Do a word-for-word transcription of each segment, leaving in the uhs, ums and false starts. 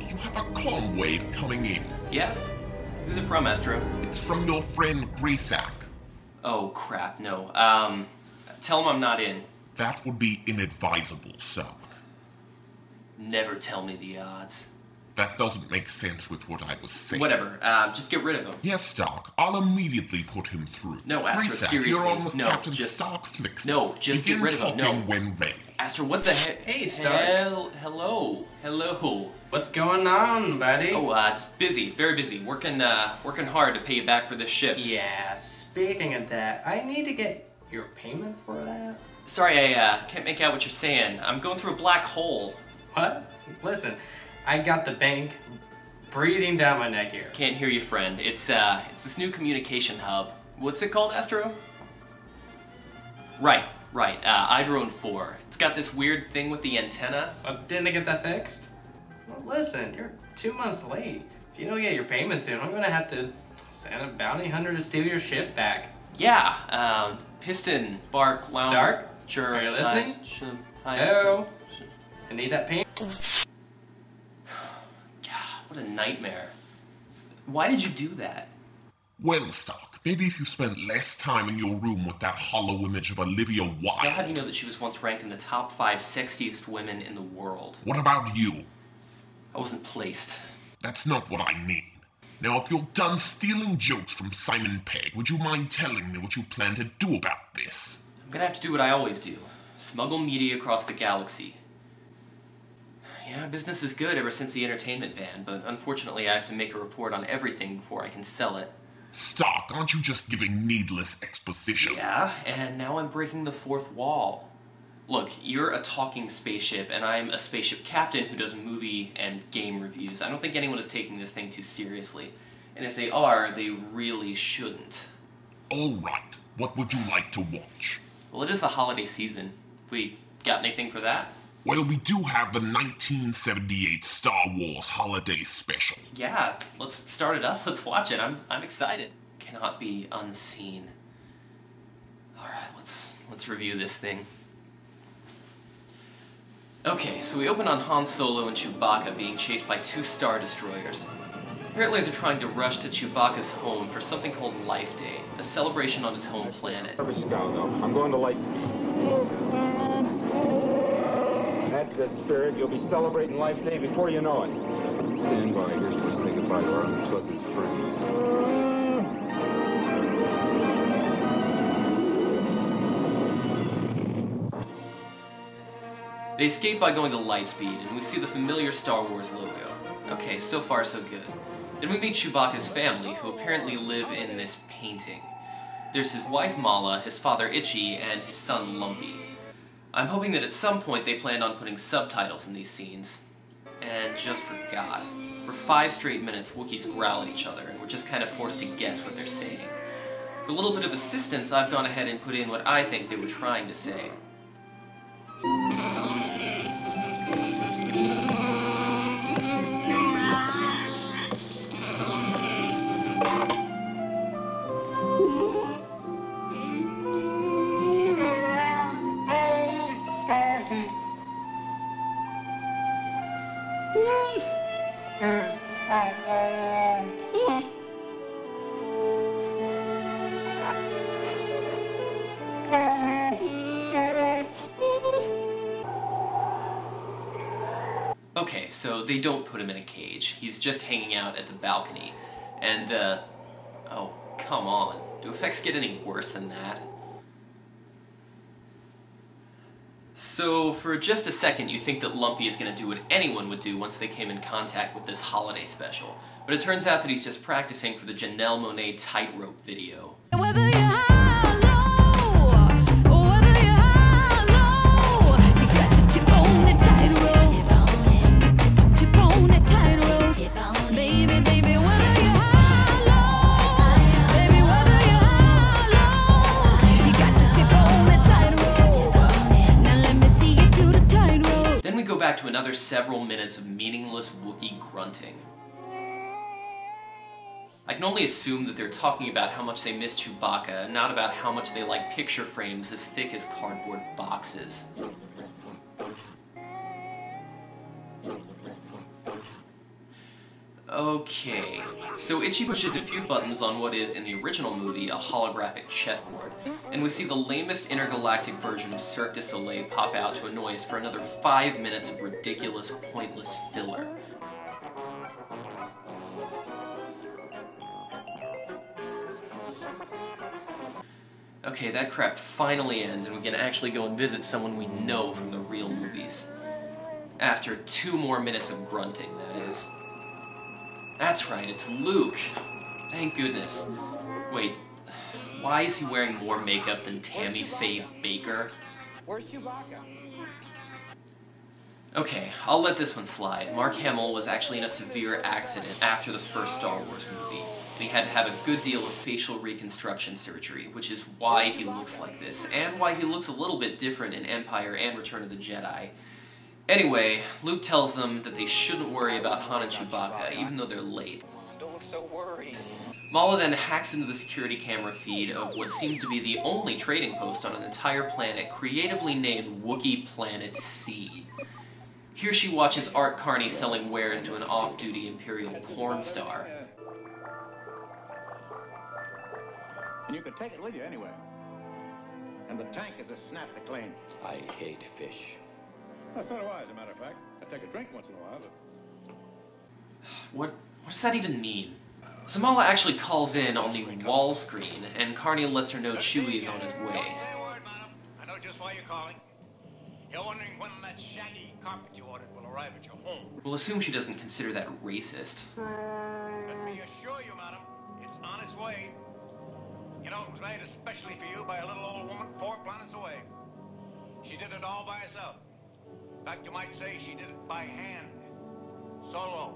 you have a comm wave coming in. Yeah? Who's it from, Astro? It's from your friend Graysack. Oh, crap, no. Um, tell him I'm not in. That would be inadvisable, sir. Never tell me the odds. That doesn't make sense with what I was saying. Whatever, uh, just get rid of him. Yes, Stark. I'll immediately put him through. No, Astro, Graysack, seriously. You're on with no, Captain just, Stark Flickster. No, just Begin get rid of him. No. talking when ready. Astro, what the heck? Hey, Stark. Hel hello. Hello. What's going on, buddy? Oh, uh, just busy. Very busy. Working, uh, working hard to pay you back for this ship. Yeah, speaking of that, I need to get your payment for that. Sorry, I, uh, can't make out what you're saying. I'm going through a black hole. What? Listen, I got the bank breathing down my neck here. Can't hear you, friend. It's, uh, it's this new communication hub. What's it called, Astro? Right, right, uh, iDrone four. It's got this weird thing with the antenna. Well, didn't I get that fixed? Well, listen, you're two months late. If you don't get your payment soon, I'm gonna have to send a bounty hunter to steal your ship back. Yeah, um, Piston, Bark, Wound. Stark? Sure. Are you listening? Uh, sh hi, Hello? sh I need that payment. What a nightmare. Why did you do that? Well, Stark, maybe if you spent less time in your room with that hollow image of Olivia Wilde. Now, how do you know that she was once ranked in the top five sexiest women in the world? What about you? I wasn't placed. That's not what I mean. Now, if you're done stealing jokes from Simon Pegg, would you mind telling me what you plan to do about this? I'm gonna have to do what I always do. Smuggle media across the galaxy. Yeah, business is good ever since the entertainment ban, but unfortunately I have to make a report on everything before I can sell it. Stark, aren't you just giving needless exposition? Yeah, and now I'm breaking the fourth wall. Look, you're a talking spaceship, and I'm a spaceship captain who does movie and game reviews. I don't think anyone is taking this thing too seriously. And if they are, they really shouldn't. All right. What would you like to watch? Well, it is the holiday season. We got anything for that? Well, we do have the nineteen seventy-eight Star Wars Holiday Special. Yeah, let's start it up. Let's watch it. I'm I'm excited. Cannot be unseen. All right, let's let's review this thing. Okay, so we open on Han Solo and Chewbacca being chased by two Star Destroyers. Apparently they're trying to rush to Chewbacca's home for something called Life Day, a celebration on his home planet. Scout, I'm going to light speed. That's the spirit. You'll be celebrating Life Day before you know it. Stand by. Here's where we say goodbye to our unpleasant friends. They escape by going to lightspeed, and we see the familiar Star Wars logo. Okay, so far so good. Then we meet Chewbacca's family, who apparently live in this painting. There's his wife Mala, his father Itchy, and his son Lumpy. I'm hoping that at some point they planned on putting subtitles in these scenes. And just forgot. For five straight minutes, Wookiees growl at each other, and we're just kind of forced to guess what they're saying. For a little bit of assistance, I've gone ahead and put in what I think they were trying to say. Okay, so they don't put him in a cage. He's just hanging out at the balcony. And, uh, oh, come on. Do effects get any worse than that? So, for just a second, you think that Lumpy is going to do what anyone would do once they came in contact with this holiday special. But it turns out that he's just practicing for the Janelle Monae Tightrope video. Whether you're high or low, or whether you're high or low, you got to tip on the tightrope. Tip on the tightrope. Baby, baby, whether you're high or low, baby, whether you're high or low, you got to tip on the tightrope. Now let me see you do the tightrope. Then we go back to another several minutes of meaningless Wookiee grunting. I can only assume that they're talking about how much they miss Chewbacca, and not about how much they like picture frames as thick as cardboard boxes. Okay, so Itchy pushes a few buttons on what is, in the original movie, a holographic chessboard, and we see the lamest intergalactic version of Cirque du Soleil pop out to annoy us for another five minutes of ridiculous, pointless filler. Okay, that crap finally ends, and we can actually go and visit someone we know from the real movies. After two more minutes of grunting, that is. That's right, it's Luke. Thank goodness. Wait, why is he wearing more makeup than Tammy Faye Baker? Where's Chewbacca? Okay, I'll let this one slide. Mark Hamill was actually in a severe accident after the first Star Wars movie, and he had to have a good deal of facial reconstruction surgery, which is why he looks like this, and why he looks a little bit different in Empire and Return of the Jedi. Anyway, Luke tells them that they shouldn't worry about Han and Chewbacca, even though they're late. Don't look so worried. Mala then hacks into the security camera feed of what seems to be the only trading post on an entire planet creatively named Wookiee Planet C. Here she watches Art Carney selling wares to an off-duty Imperial porn star. And you can take it with you anywhere. And the tank is a snap to clean. I hate fish. Well, so do I, as a matter of fact. I take a drink once in a while, but... What, what does that even mean? So Mala actually calls in on the wall screen, and Carney lets her know Chewie is on his way. Don't say a word, madam. I know just why you're calling. You're wondering when that shaggy carpet you ordered will arrive at your home. We'll assume she doesn't consider that racist. Let me assure you, madam, it's on its way. You know, it was made especially for you by a little old woman four planets away. She did it all by herself. In fact, you might say she did it by hand. Solo.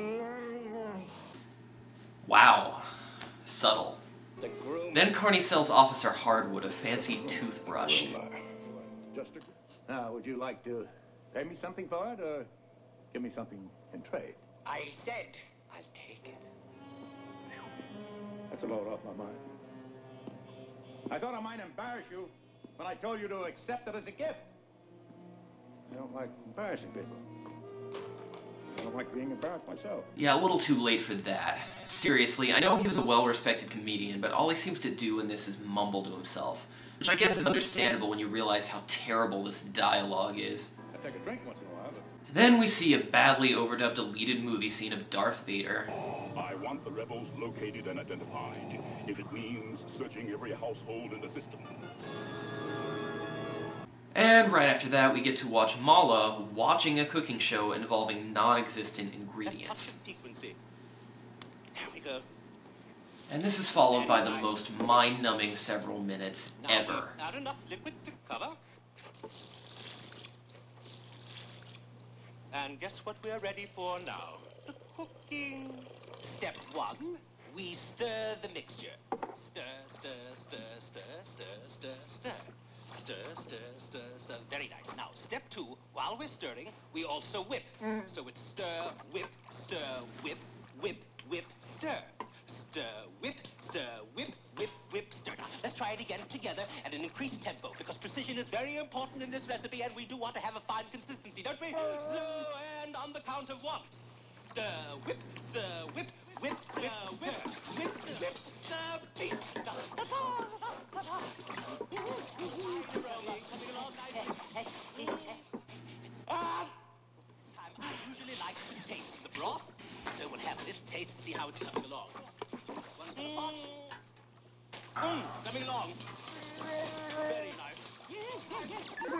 Wow. Subtle. Then Carney sells Officer Hardwood a fancy toothbrush. Just a... Now, would you like to pay me something for it, or give me something in trade? I said I'll take it. That's a load off my mind. I thought I might embarrass you when I told you to accept it as a gift. I don't like embarrassing people. I don't like being embarrassed myself. Yeah, a little too late for that. Seriously, I know he was a well-respected comedian, but all he seems to do in this is mumble to himself. Which I guess is understandable when you realize how terrible this dialogue is. I take a drink once in a while, but... Then we see a badly overdubbed deleted movie scene of Darth Vader. I want the rebels located and identified, if it means searching every household in the system. And right after that, we get to watch Mala watching a cooking show involving non-existent ingredients. There we go. And this is followed by the most mind-numbing several minutes ever. Not enough liquid to cover. And guess what we're ready for now? The cooking. Step one, we stir the mixture. Stir, stir, stir, stir, stir, stir, stir. Stir, stir, stir, stir. Very nice. Now, step two, while we're stirring, we also whip. So it's stir, whip, stir, whip, whip, whip, stir. Stir, whip, stir, whip, whip, whip, stir. Now, let's try it again together at an increased tempo, because precision is very important in this recipe, and we do want to have a fine consistency, don't we? So, and on the count of one. Stir, whip, stir, whip, whip, stir, whip, whip, whip, stir, beat. Ah! I usually like to taste the broth, so we'll have a little taste and see how it's coming along. One for the pot. Mmm, coming along. Very nice.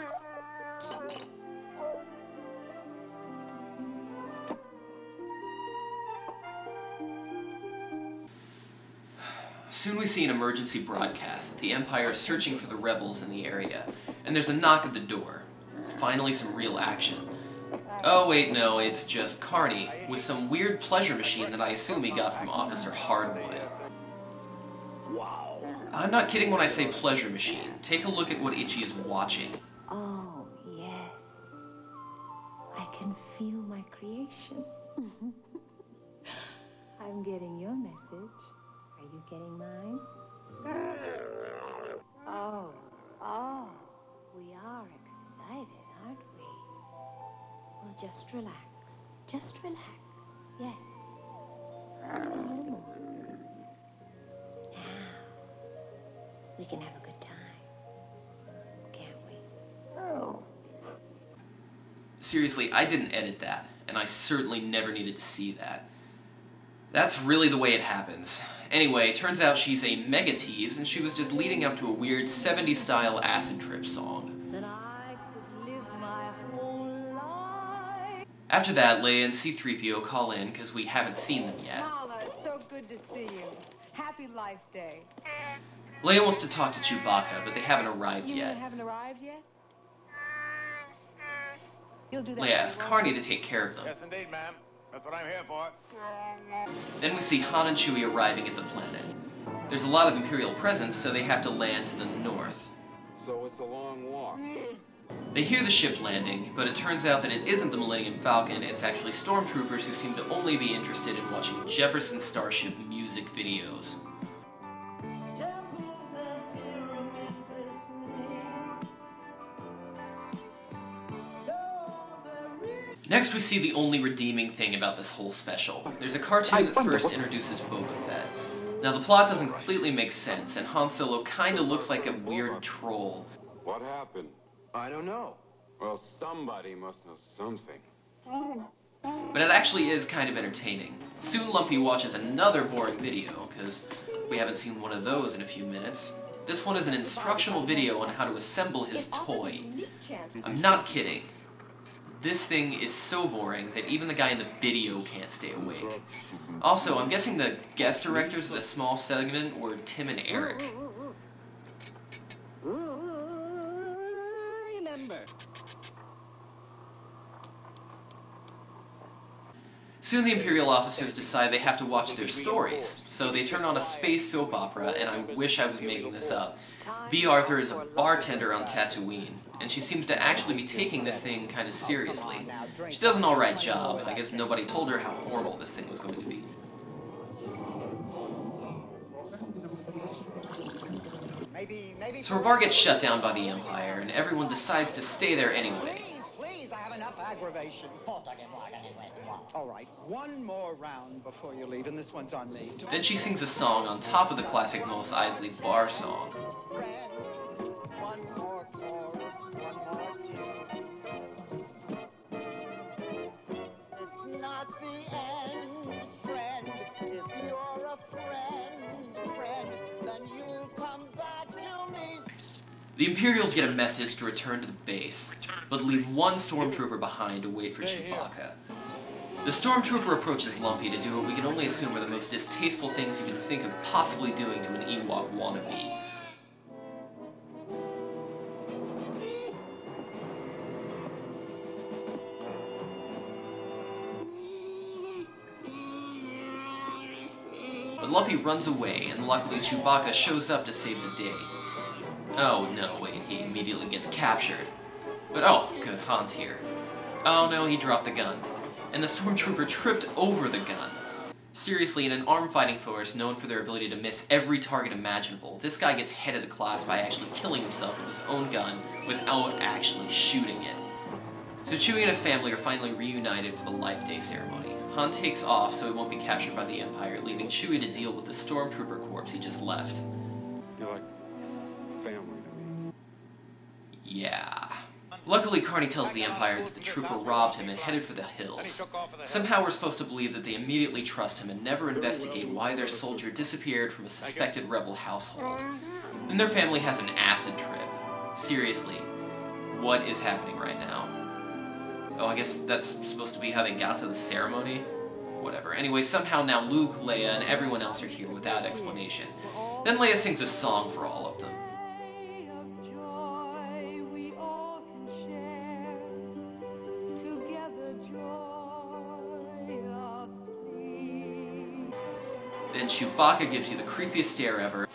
Soon we see an emergency broadcast that the Empire is searching for the rebels in the area, and there's a knock at the door. Finally some real action. Oh wait, no, it's just Carney, with some weird pleasure machine that I assume he got from Officer Hardwood. Wow. I'm not kidding when I say pleasure machine. Take a look at what Itchy is watching. Oh, yes. I can feel my creation. I'm getting your message. Are you getting mine? Oh, oh, we are excited, aren't we? Well, just relax. Just relax. Yes. We can have a good time, can't we? Seriously, I didn't edit that, and I certainly never needed to see that. That's really the way it happens. Anyway, turns out she's a mega tease, and she was just leading up to a weird seventies style acid trip song. That I could live my whole life. After that, Leia and C three P O call in because we haven't seen them yet. Mala, it's so good to see you. Happy Life Day. Leia wants to talk to Chewbacca, but they haven't arrived You yet. haven't arrived yet? You'll do that. Leia asks Carney to take care of them. Yes, indeed, ma'am. That's what I'm here for. Then we see Han and Chewie arriving at the planet. There's a lot of Imperial presence, so they have to land to the north. So it's a long walk. They hear the ship landing, but it turns out that it isn't the Millennium Falcon, it's actually stormtroopers who seem to only be interested in watching Jefferson Starship music videos. Next we see the only redeeming thing about this whole special. There's a cartoon that first introduces Boba Fett. Now the plot doesn't completely make sense, and Han Solo kinda looks like a weird troll. What happened? I don't know. Well, somebody must know something. But it actually is kind of entertaining. Soon Lumpy watches another boring video, because we haven't seen one of those in a few minutes. This one is an instructional video on how to assemble his toy. I'm not kidding. This thing is so boring that even the guy in the video can't stay awake. Also, I'm guessing the guest directors of this small segment were Tim and Eric. Remember. Soon the Imperial officers decide they have to watch their stories, so they turn on a space soap opera, and I wish I was making this up. B. Arthur is a bartender on Tatooine, and she seems to actually be taking this thing kind of seriously. She does an alright job. I guess nobody told her how horrible this thing was going to be. So her bar gets shut down by the Empire, and everyone decides to stay there anyway. Please, I have enough aggravation. All right, one more round before you leave, and this one's on me. Then she sings a song on top of the classic Mos Eisley bar song. One more chorus, one more tune. It's not the end, friend. If you're a friend, friend, then you'll come back to me. The Imperials get a message to return to the base, but leave one stormtrooper behind to wait for Chewbacca. The stormtrooper approaches Lumpy to do what we can only assume are the most distasteful things you can think of possibly doing to an Ewok wannabe. But Lumpy runs away, and luckily Chewbacca shows up to save the day. Oh no, wait, he immediately gets captured. But oh, good, Han's here. Oh no, he dropped the gun. And the stormtrooper tripped over the gun. Seriously, in an armed fighting force known for their ability to miss every target imaginable, this guy gets head of the class by actually killing himself with his own gun without actually shooting it. So Chewie and his family are finally reunited for the Life Day ceremony. Han takes off so he won't be captured by the Empire, leaving Chewie to deal with the stormtrooper corpse he just left. You're like family to me. Yeah. Luckily, Carney tells the Empire that the trooper robbed him and headed for the hills. Somehow we're supposed to believe that they immediately trust him and never investigate why their soldier disappeared from a suspected rebel household. Then their family has an acid trip. Seriously, what is happening right now? Oh, I guess that's supposed to be how they got to the ceremony? Whatever. Anyway, somehow now Luke, Leia, and everyone else are here without explanation. Then Leia sings a song for all of them. Then Chewbacca gives you the creepiest stare ever.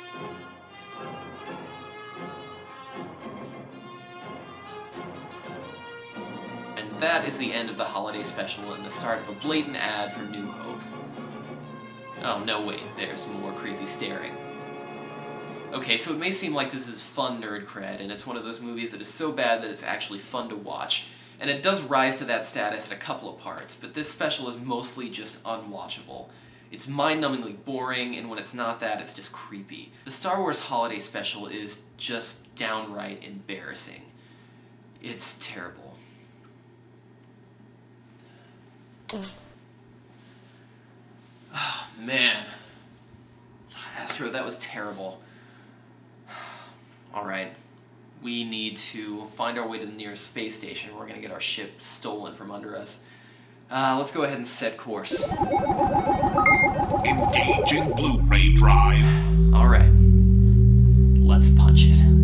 And that is the end of the holiday special and the start of a blatant ad for New Hope. Oh, no, wait, there's more creepy staring. Okay, so it may seem like this is fun nerd cred, and it's one of those movies that is so bad that it's actually fun to watch. And it does rise to that status in a couple of parts, but this special is mostly just unwatchable. It's mind-numbingly boring, and when it's not that, it's just creepy. The Star Wars Holiday Special is just downright embarrassing. It's terrible. Oh, man. Astro, that was terrible. Alright. We need to find our way to the nearest space station. We're gonna get our ship stolen from under us. Uh, let's go ahead and set course. Engaging Blu-ray drive. Alright. Let's punch it.